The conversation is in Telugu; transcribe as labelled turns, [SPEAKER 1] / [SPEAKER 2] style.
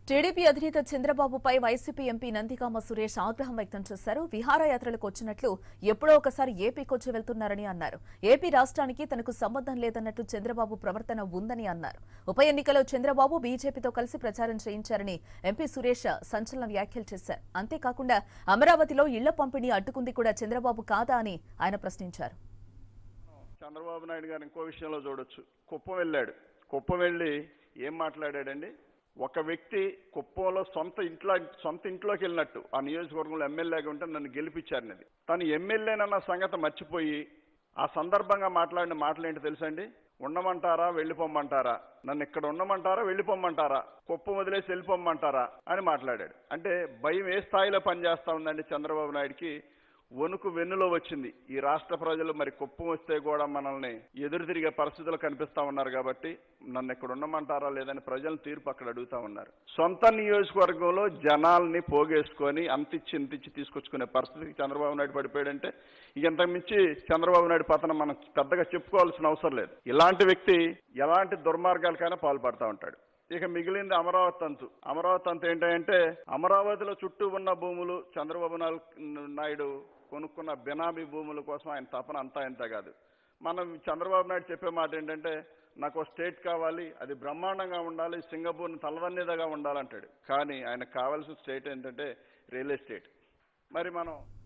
[SPEAKER 1] టీడీపీ అధినేత చంద్రబాబుపై వైసీపీ ఎంపీ నందిగామ సురేష్ ఆగ్రహం వ్యక్తం చేశారు. విహారయాత్రలకు వచ్చినట్లు ఎప్పుడో ఒకసారి ఏపీకొచ్చి వెళ్తున్నారని అన్నారు. ఏపీ రాష్ట్రానికి తనకు సంబంధం లేదన్నట్టు చంద్రబాబు ప్రవర్తన ఉందని అన్నారు. ఉప ఎన్నికలో చంద్రబాబు బీజేపీతో కలిసి ప్రచారం చేయించారని ఎంపీ సురేష్ సంచలన వ్యాఖ్యలు చేశారు. అంతేకాకుండా అమరావతిలో ఇళ్ల పంపిణీ అడ్డుకుంది కూడా చంద్రబాబు కాదా అని ఆయన ప్రశ్నించారు.
[SPEAKER 2] చంద్రబాబు నాయుడు గారు ఇంకో విషయంలో చూడొచ్చు. కుప్పం వెళ్ళాడు. కుప్పం వెళ్ళి ఏం మాట్లాడాడండి? ఒక వ్యక్తి కుప్పంలో సొంత ఇంట్లోకి వెళ్ళినట్టు ఆ నియోజకవర్గంలో ఎమ్మెల్యేగా ఉంటే నన్ను గెలిపించారనేది తను ఎమ్మెల్యేనన్న సంగతి మర్చిపోయి ఆ సందర్భంగా మాట్లాడిన మాటలు ఏంటి తెలుసండి? ఉండమంటారా వెళ్ళిపోమ్మంటారా, నన్ను ఇక్కడ ఉండమంటారా వెళ్ళిపోమ్మంటారా, కుప్పం వదిలేసి వెళ్ళిపోమ్మంటారా అని మాట్లాడాడు. అంటే భయం ఏ స్థాయిలో పనిచేస్తా ఉందండి చంద్రబాబు నాయుడికి? వణుకు వెన్నులో వచ్చింది. ఈ రాష్ట్ర ప్రజలు మరి కుప్పం వస్తే కూడా మనల్ని ఎదురు తిరిగే పరిస్థితులు కనిపిస్తా ఉన్నారు కాబట్టి నన్ను ఇక్కడ ఉండమంటారా లేదని ప్రజల తీర్పు అక్కడ అడుగుతా ఉన్నారు. సొంత నియోజకవర్గంలో జనాల్ని పోగేసుకొని అంతిచ్చి తీసుకొచ్చుకునే పరిస్థితికి చంద్రబాబు నాయుడు పడిపోయాడంటే ఇంతకు మించి చంద్రబాబు నాయుడు పతనం మనం పెద్దగా చెప్పుకోవాల్సిన అవసరం లేదు. ఇలాంటి వ్యక్తి ఎలాంటి దుర్మార్గాలకైనా పాల్పడతా ఉంటాడు. ఇక మిగిలింది అమరావతి అంత ఏంటంటే అమరావతిలో చుట్టూ ఉన్న భూములు చంద్రబాబు నాయుడు కొనుక్కున్న బినామీ భూముల కోసం ఆయన తపన అంతా ఇంత కాదు. మనం చంద్రబాబు నాయుడు చెప్పే మాట ఏంటంటే నాకు స్టేట్ కావాలి, అది బ్రహ్మాండంగా ఉండాలి, సింగపూర్ని తలదన్నేదగా ఉండాలంటాడు. కానీ ఆయనకు కావాల్సిన స్టేట్ ఏంటంటే రియల్ ఎస్టేట్. మరి మనం